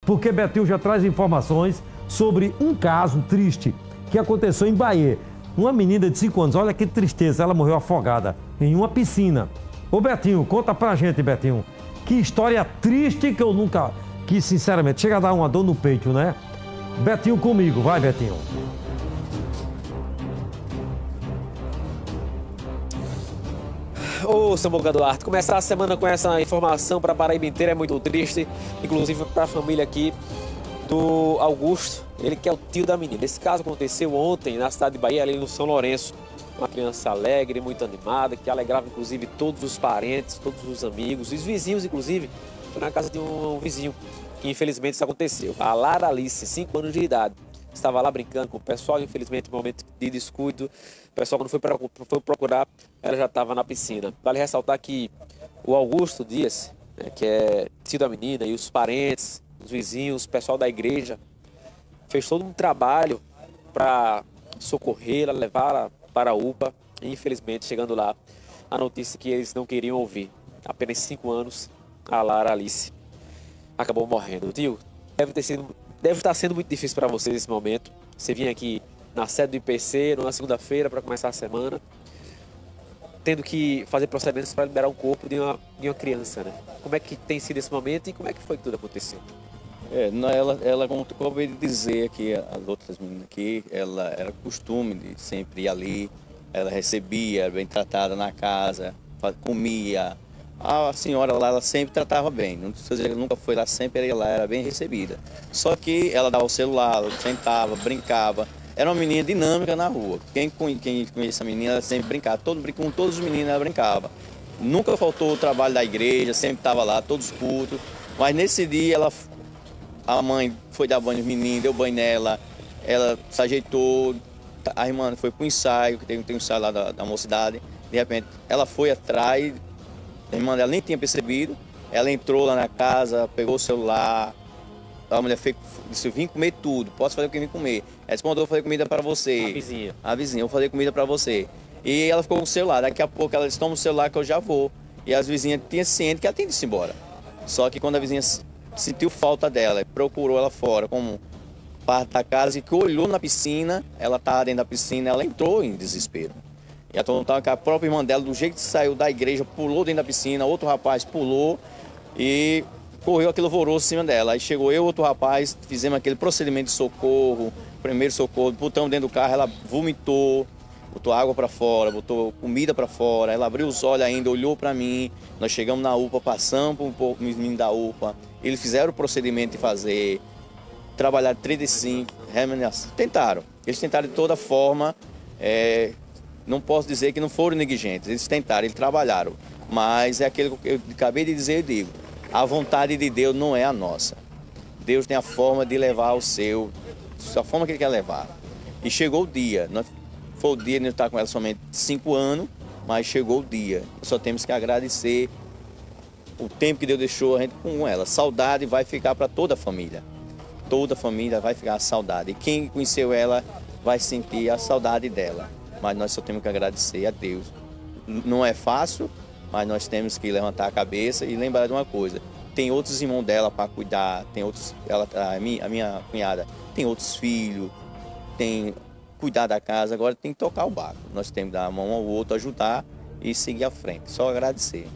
porque Betinho já traz informações sobre um caso triste que aconteceu em Bahia. Uma menina de 5 anos, olha que tristeza, ela morreu afogada em uma piscina. Ô Betinho, conta pra gente, Betinho, que história triste que sinceramente chega a dar uma dor no peito, né? Betinho comigo, vai Betinho. Ô, Samuca Duarte, começar a semana com essa informação para a Paraíba inteira é muito triste, inclusive para a família aqui do Augusto, ele que é o tio da menina. Esse caso aconteceu ontem na cidade de Bahia, ali no São Lourenço. Uma criança alegre, muito animada, que alegrava inclusive todos os parentes, todos os amigos, os vizinhos inclusive. Foi na casa de um vizinho que infelizmente isso aconteceu. A Lara Alice, 5 anos de idade, estava lá brincando com o pessoal, infelizmente, no momento de descuido, o pessoal quando foi procurar, ela já estava na piscina. Vale ressaltar que o Augusto Dias, né, que é tio da menina, e os parentes, os vizinhos, o pessoal da igreja, fez todo um trabalho para socorrê-la, levá-la para a UPA, e infelizmente, chegando lá, a notícia que eles não queriam ouvir. Apenas 5 anos, a Lara Alice acabou morrendo. Tio, deve estar sendo muito difícil para você nesse momento. Você vinha aqui na sede do IPC, na segunda-feira, para começar a semana, tendo que fazer procedimentos para liberar um corpo de uma criança, né? Como é que tem sido esse momento e como é que foi que tudo aconteceu? Ela como eu acabei de dizer aqui, as outras meninas aqui, ela era costume de sempre ir ali, ela recebia, era bem tratada na casa, comia. A senhora lá, ela sempre tratava bem, não precisa dizer que nunca foi lá, sempre ia lá, era bem recebida. Só que ela dava o celular, ela sentava, brincava. Era uma menina dinâmica na rua. Quem conhece a menina, ela sempre brincava. Com todos os meninos ela brincava. Nunca faltou o trabalho da igreja, sempre estava lá, todos cultos. Mas nesse dia, a mãe foi dar banho nos meninos, deu banho nela, ela se ajeitou, a irmã foi para o ensaio, que tem um ensaio lá da mocidade. De repente, ela foi atrás, a irmã dela nem tinha percebido, ela entrou lá na casa, pegou o celular, a mulher disse, eu vim comer tudo, posso fazer o que vim comer? Ela disse, eu vou fazer comida para você. A vizinha, eu vou fazer comida para você. E ela ficou com o celular, daqui a pouco ela disse, toma o celular que eu já vou. E as vizinhas tinham ciente que ela tinha de ir embora. Só que quando a vizinha sentiu falta dela, procurou ela fora, como parte da casa, e que olhou na piscina, ela estava dentro da piscina, ela entrou em desespero. E a própria irmã dela, do jeito que saiu da igreja, pulou dentro da piscina, outro rapaz pulou e correu aquele alvoroço em cima dela. Aí chegou eu e outro rapaz, fizemos aquele procedimento de socorro, primeiro socorro, botamos dentro do carro, ela vomitou, botou água para fora, botou comida para fora, ela abriu os olhos ainda, olhou para mim, nós chegamos na UPA, passamos por um pouco os meninos da UPA, eles fizeram o procedimento de fazer, trabalharam 35, tentaram, eles tentaram de toda forma, não posso dizer que não foram negligentes, eles tentaram, eles trabalharam, mas é aquilo que eu acabei de dizer, eu digo, a vontade de Deus não é a nossa. Deus tem a forma de levar a forma que Ele quer levar. E chegou o dia, foi o dia de eu estar com ela somente 5 anos, mas chegou o dia. Só temos que agradecer o tempo que Deus deixou a gente com ela. Saudade vai ficar para toda a família. Toda a família vai ficar a saudade. E quem conheceu ela vai sentir a saudade dela. Mas nós só temos que agradecer a Deus. Não é fácil, mas nós temos que levantar a cabeça e lembrar de uma coisa. Tem outros irmãos dela para cuidar, tem outros, a minha cunhada tem outros filhos, tem cuidar da casa, agora tem que tocar o barco. Nós temos que dar a mão ao outro, ajudar e seguir à frente. Só agradecer.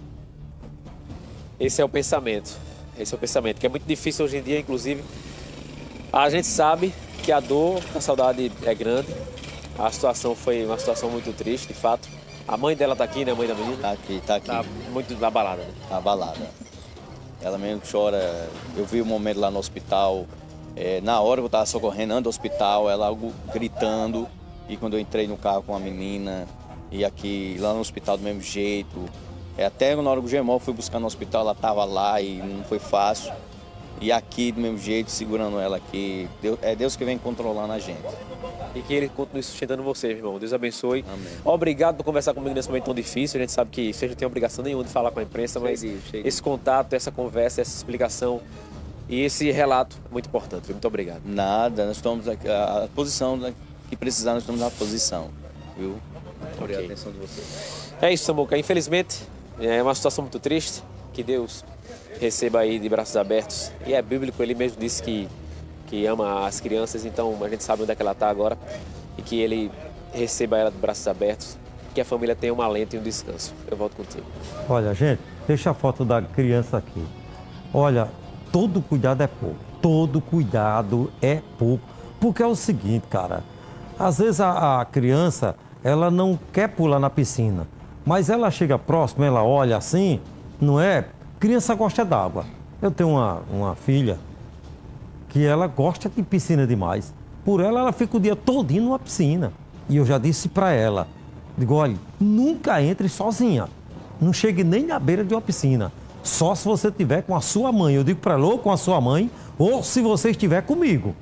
Esse é o pensamento, que é muito difícil hoje em dia, inclusive. A gente sabe que a dor, a saudade é grande. A situação foi uma situação muito triste, de fato. A mãe dela tá aqui, né? A mãe da menina? Tá aqui, tá aqui. Tá muito abalada, né? Tá abalada. Ela mesmo chora. Eu vi o momento lá no hospital. Na hora que eu tava socorrendo, andando do hospital, ela gritando. E quando eu entrei no carro com a menina, e aqui, lá no hospital do mesmo jeito. Até na hora que o Gemol fui buscar no hospital, ela tava lá e não foi fácil. E aqui, do mesmo jeito, segurando ela aqui. É Deus que vem controlando a gente. E que Ele continue sustentando você, irmão. Deus abençoe. Amém. Obrigado por conversar comigo nesse momento tão difícil. A gente sabe que você não tem obrigação nenhuma de falar com a imprensa, mas esse contato, essa conversa, essa explicação e esse relato é muito importante. Muito obrigado. Nada, nós estamos aqui, a posição que precisar, nós estamos na posição. Viu? Obrigado pela atenção de vocês. É isso, Samuca. Infelizmente, é uma situação muito triste. Que Deus receba aí de braços abertos. E é bíblico, ele mesmo disse que ama as crianças, então a gente sabe onde é que ela está agora e que ele receba ela de braços abertos, que a família tenha um alento e um descanso. Eu volto contigo. Olha, gente, deixa a foto da criança aqui. Olha, todo cuidado é pouco. Todo cuidado é pouco. Porque é o seguinte, cara. Às vezes a criança, ela não quer pular na piscina. Mas ela chega próximo, ela olha assim, não é? Criança gosta d'água. Eu tenho uma filha que ela gosta de piscina demais. Por ela fica o dia todinho numa piscina. E eu já disse para ela, digo, olha, nunca entre sozinha. Não chegue nem na beira de uma piscina. Só se você estiver com a sua mãe. Eu digo para ela, ou com a sua mãe, ou se você estiver comigo.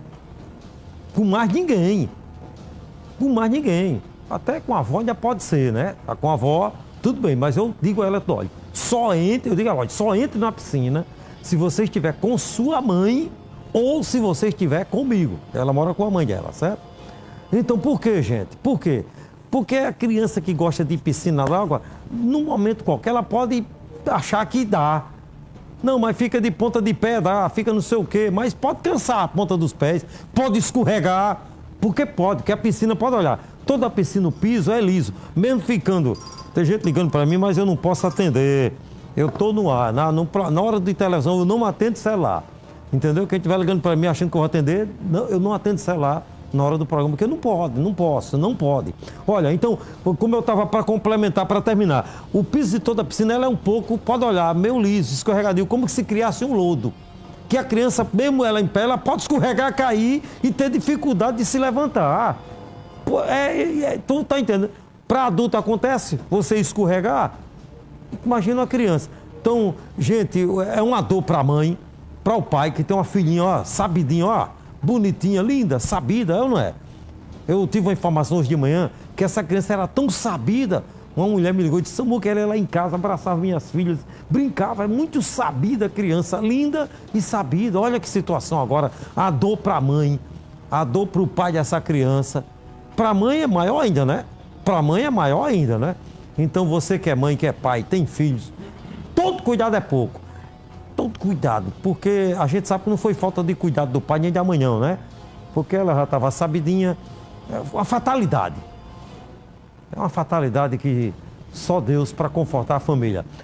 Com mais ninguém. Com mais ninguém. Até com a avó ainda pode ser, né? Com a avó, tudo bem. Mas eu digo a ela, olha, eu digo a ela, olha, só entre na piscina se você estiver com sua mãe ou se você estiver comigo. Ela mora com a mãe dela, certo? Então, por quê, gente? Por quê? Porque a criança que gosta de piscina d'água, num momento qualquer, ela pode achar que dá. Não, mas fica de ponta de pé, dá, fica não sei o quê. Mas pode cansar a ponta dos pés, pode escorregar. Porque pode, porque a piscina, pode olhar, toda a piscina, o piso é liso. Mesmo ficando, tem gente ligando para mim, mas eu não posso atender. Eu estou no ar, na hora de televisão eu não atendo celular. Entendeu? Quem estiver ligando para mim achando que eu vou atender, não, eu não atendo celular na hora do programa, porque não pode, não posso, não pode. Olha, então, como eu estava para complementar, para terminar, o piso de toda a piscina, ela é um pouco, pode olhar, meio liso, escorregadio, como se criasse um lodo. Que a criança, mesmo ela em pé, ela pode escorregar, cair e ter dificuldade de se levantar. Pô, tu tá entendendo? Para adulto acontece, você escorregar, imagina uma criança. Então, gente, é uma dor para a mãe, para o pai, que tem uma filhinha, ó, sabidinha, ó, bonitinha, linda, sabida, ou não é? Eu tive uma informação hoje de manhã que essa criança era tão sabida. Uma mulher me ligou e disse, amor, quero ela lá em casa, abraçava minhas filhas, brincava, é muito sabida a criança, linda e sabida. Olha que situação agora, a dor para a mãe, a dor para o pai dessa criança. Para a mãe é maior ainda, né? Para a mãe é maior ainda, né? Então você que é mãe, que é pai, tem filhos, todo cuidado é pouco. Todo cuidado, porque a gente sabe que não foi falta de cuidado do pai nem da mãe, não, né? Porque ela já estava sabidinha. É uma fatalidade. É uma fatalidade que só Deus para confortar a família.